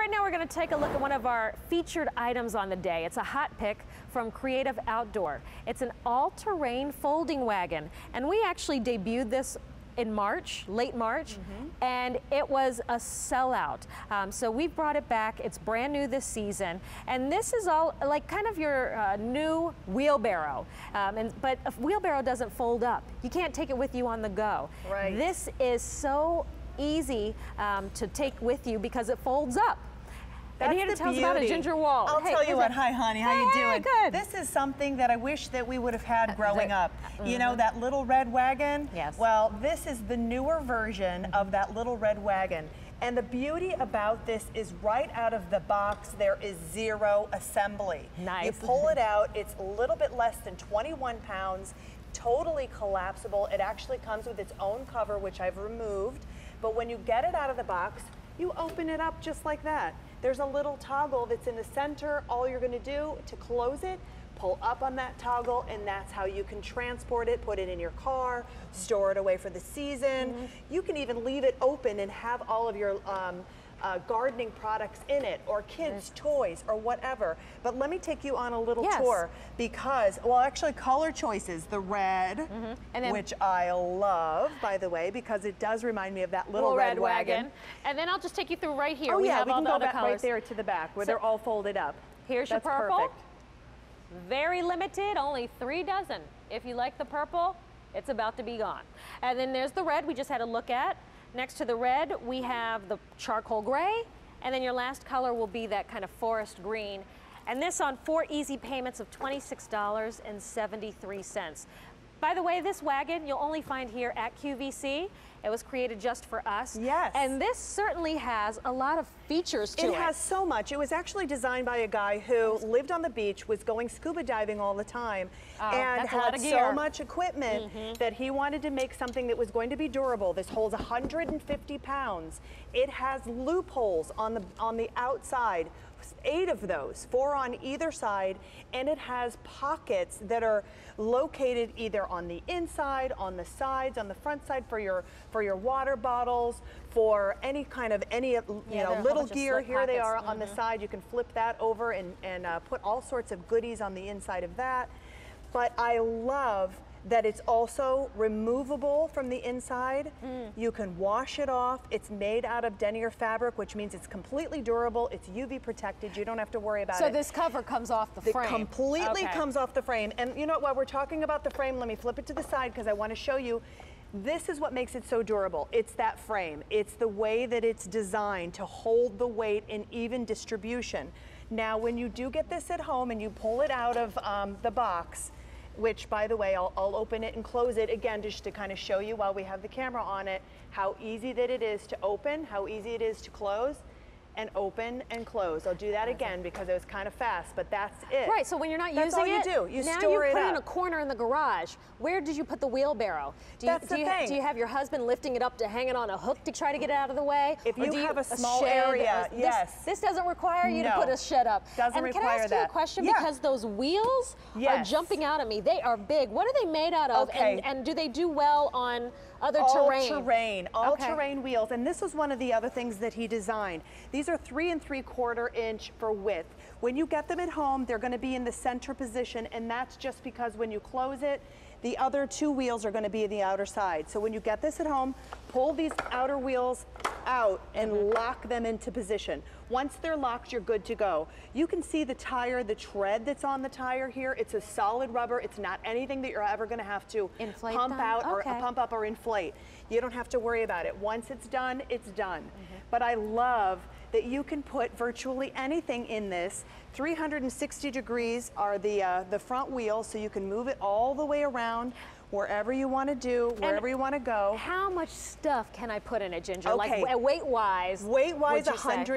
right now we're going to take a look at one of our featured items on the day. It's a hot pick from Creative Outdoor. It's an all-terrain folding wagon, and we actually debuted this in March, late March, and it was a sellout. So we brought it back. It's brand new this season, and this is all like kind of your new wheelbarrow. But a wheelbarrow doesn't fold up. You can't take it with you on the go. Right. This is so easy to take with you because it folds up. That's and here to the tell us about a ginger wall. I'll tell you what. Hi, honey. How you doing? Good. This is something that I wish that we would have had growing up. You know, that little red wagon? Yes. Well, this is the newer version of that little red wagon. And the beauty about this is right out of the box, there is zero assembly. Nice. You pull it out, it's a little bit less than 21 pounds, totally collapsible. It actually comes with its own cover, which I've removed. But when you get it out of the box, you open it up just like that. There's a little toggle that's in the center. All you're gonna do to close it, pull up on that toggle, and that's how you can transport it, put it in your car, store it away for the season. You can even leave it open and have all of your gardening products in it, or kids' toys, or whatever. But let me take you on a little tour, because, well, actually color choices, the red, and then, which I love, by the way, because it does remind me of that little red wagon. And then I'll just take you through right here. Oh we yeah, have we all can the go other back colors. right there to the back where they're all folded up. Here's your That's purple. perfect. Very limited, only 3 dozen. If you like the purple, it's about to be gone. And then there's the red we just had a look at. Next to the red, we have the charcoal gray, and then your last color will be that kind of forest green. And this on 4 easy payments of $26.73. By the way, this wagon you'll only find here at QVC. It was created just for us. Yes. And this certainly has a lot of features to it. It has so much. It was actually designed by a guy who lived on the beach, was going scuba diving all the time, and had so much equipment that he wanted to make something that was going to be durable. This holds 150 pounds. It has loopholes on the outside. 8 of those, 4 on either side, and it has pockets that are located either on the inside, on the sides, on the front side for your water bottles, for any kind of little gear. Here they are on the side. You can flip that over and put all sorts of goodies on the inside of that. But I love that it's also removable from the inside. You can wash it off. It's made out of denier fabric, which means it's completely durable. It's UV protected. You don't have to worry about it. So this cover comes off the frame? It completely comes off the frame. And you know what, while we're talking about the frame, let me flip it to the side because I want to show you. This is what makes it so durable. It's that frame. It's the way that it's designed to hold the weight in even distribution. Now, when you do get this at home and you pull it out of the box, which, by the way, I'll open it and close it again just to kind of show you while we have the camera on it, how easy that it is to open, how easy it is to close, and open and close. I'll do that again because it was kind of fast, but that's it. Right, so when you're not using it, that's all you do. You now store you it put it up. in a corner in the garage. Where did you put the wheelbarrow? Do That's the thing. Do you have your husband lifting it up to hang it on a hook to try to get it out of the way? If you have a small shed, area, yes. This doesn't require you to put a shed up. Doesn't and require can I ask you a question? Because those wheels are jumping out at me. They are big. What are they made out of? Okay. And do they do well on other terrain? All-terrain wheels. And this was one of the other things that he designed. These are 3 3/4 inch for width. When you get them at home, they're going to be in the center position, and that's just because when you close it, the other 2 wheels are going to be in the outer side. So when you get this at home, pull these outer wheels out and lock them into position. Once they're locked, you're good to go. You can see the tire, the tread that's on the tire here. It's a solid rubber. It's not anything that you're ever going to have to pump out or pump up or inflate. You don't have to worry about it. Once it's done, it's done. But I love that you can put virtually anything in this. 360 degrees are the front wheels, so you can move it all the way around wherever you want to do, wherever you want to go. How much stuff can I put in it, Ginger? Okay. Like weight-wise? Weight-wise,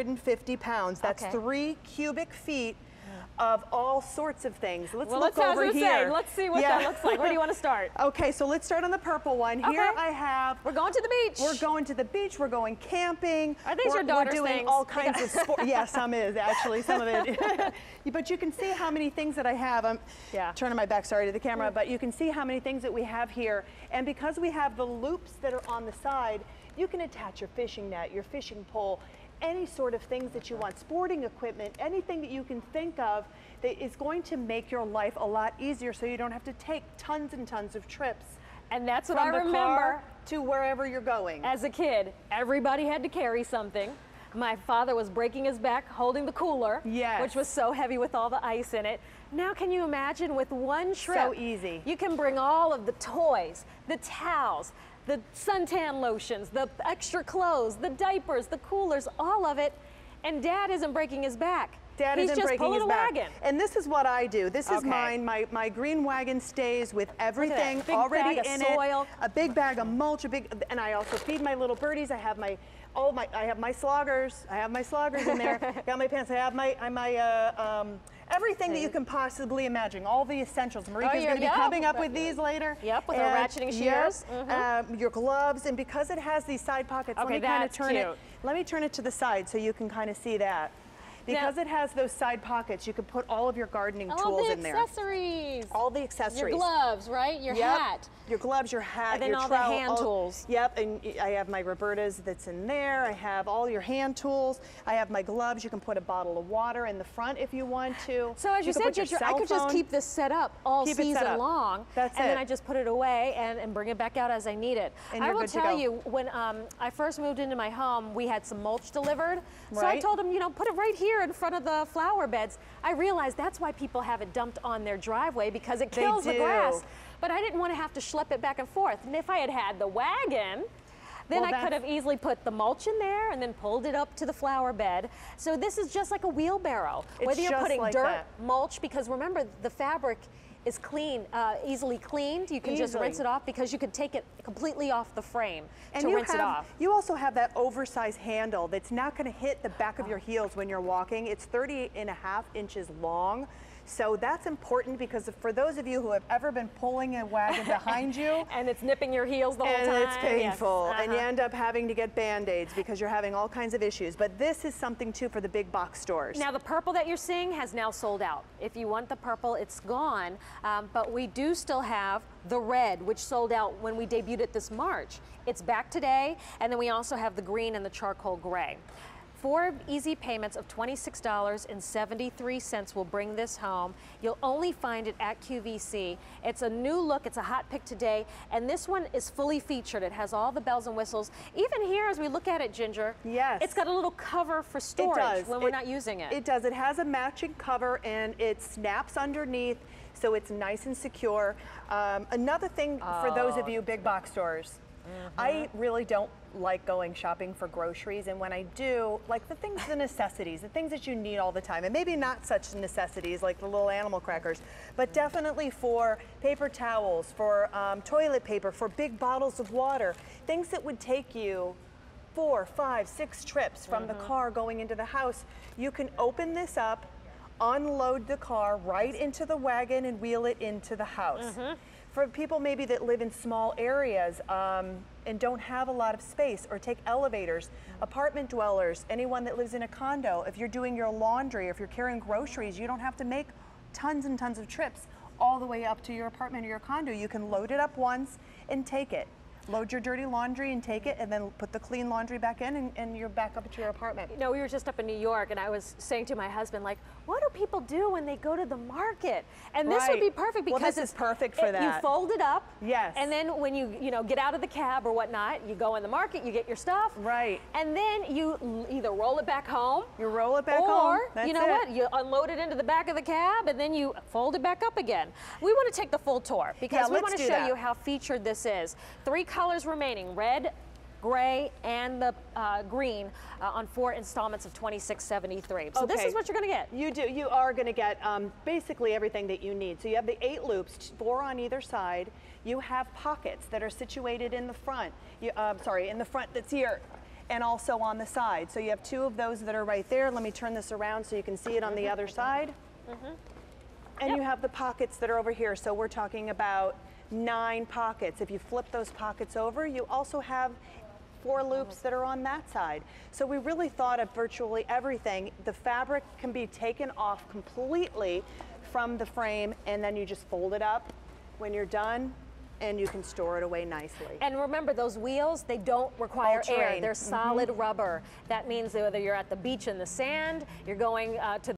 150 pounds. That's 3 cubic feet of all sorts of things. Let's look over here. Let's see what that looks like. Where do you want to start? Okay, so let's start on the purple one. Here I have... We're going to the beach. We're going to the beach. We're going camping. Are these your daughter's things? We're doing all kinds of sports. Yeah, some is, actually, some of it. But you can see how many things that I have. I'm turning my back, sorry, to the camera, but you can see how many things that we have here. And because we have the loops that are on the side, you can attach your fishing net, your fishing pole, any sort of things that you want, sporting equipment, anything that you can think of that is going to make your life a lot easier so you don't have to take tons and tons of trips. And that's what from I the remember. car to wherever you're going. As a kid, everybody had to carry something. My father was breaking his back holding the cooler, yes, which was so heavy with all the ice in it. Now can you imagine with one trip? So easy. You can bring all of the toys, the towels, the suntan lotions, the extra clothes, the diapers, the coolers, all of it, and Dad isn't breaking his back. Dad He's isn't just breaking his back. Wagon. And this is what I do. This is Okay. mine. My green wagon stays with everything Big already bag of in soil. it. A big bag of mulch, and I also feed my little birdies. I have my sloggers. I have my sloggers in there. Got my pants. I have my everything that you can possibly imagine. All the essentials. Marika's going to be coming up with these later. Yep, with our ratcheting shears. Yep, your gloves, and because it has these side pockets, let me kind of turn it. Let me turn it to the side so you can kind of see that. Because it has those side pockets, you can put all of your gardening tools in there. All the accessories. All the accessories. Your gloves, right? Your hat. Your gloves, your hat, and then your all trowel, the hand tools. Yep, and I have my Roberta's that's in there. I have all your hand tools. I have my gloves. You can put a bottle of water in the front if you want to. So as you said, Ginger, I could just keep this set up all season long. That's and then I just put it away and bring it back out as I need it. And I will tell you, when I first moved into my home, we had some mulch delivered. So I told them, you know, put it right here in front of the flower beds. I realized that's why people have it dumped on their driveway, because it kills the grass. But I didn't want to have to schlep it back and forth. And if I had had the wagon, then I could have easily put the mulch in there and then pulled it up to the flower bed. So this is just like a wheelbarrow. Whether you're putting dirt, mulch, because remember the fabric is clean, easily cleaned. You can just rinse it off, because you can take it completely off the frame to rinse it off. You also have that oversized handle that's not going to hit the back of your heels when you're walking. It's 38.5 inches long. So that's important, because for those of you who have ever been pulling a wagon behind you and it's nipping your heels the whole time. And it's painful, and you end up having to get Band-Aids because you're having all kinds of issues. But this is something too for the big box stores. Now the purple that you're seeing has now sold out. If you want the purple, it's gone. But we do still have the red, which sold out when we debuted it this March. It's back today, and then we also have the green and the charcoal gray. 4 easy payments of $26.73 will bring this home. You'll only find it at QVC. It's a new look, it's a hot pick today, and this one is fully featured. It has all the bells and whistles. Even here, as we look at it, Ginger, it's got a little cover for storage when we're not using it. It does. It has a matching cover, and it snaps underneath, so it's nice and secure. Another thing for those of you big box stores, I really don't like going shopping for groceries, and when I do, like the things, the necessities, the things that you need all the time, and maybe not such necessities like the little animal crackers, but definitely for paper towels, for toilet paper, for big bottles of water, things that would take you 4, 5, 6 trips from the car going into the house. You can open this up, unload the car right into the wagon, and wheel it into the house. For people maybe that live in small areas and don't have a lot of space, or take elevators, apartment dwellers, anyone that lives in a condo, if you're doing your laundry, or if you're carrying groceries, you don't have to make tons and tons of trips all the way up to your apartment or your condo. You can load it up once and take it. Load your dirty laundry and take it, and then put the clean laundry back in, and you're back up to your apartment. You know, we were just up in New York, and I was saying to my husband, like, what do people do when they go to the market? And this would be perfect, because this is perfect for that. You fold it up, and then when you get out of the cab or whatnot, you go in the market, you get your stuff, and then you either roll it back home, or you know what, you unload it into the back of the cab, and then you fold it back up again. We want to take the full tour, because we want to show you how featured this is. 3 colors remaining: red, gray, and the green, on 4 installments of $26.73. So this is what you're going to get. You are going to get basically everything that you need. So you have the 8 loops, 4 on either side. You have pockets that are situated in the front. In the front that's here, and also on the side. So you have 2 of those that are right there. Let me turn this around so you can see it on the other side. And you have the pockets that are over here. So we're talking about 9 pockets. If you flip those pockets over, you also have 4 loops that are on that side. So we really thought of virtually everything. The fabric can be taken off completely from the frame, and then you just fold it up when you're done, and you can store it away nicely. And remember, those wheels, they don't require air. All-terrain. They're solid rubber. That means that whether you're at the beach in the sand, you're going to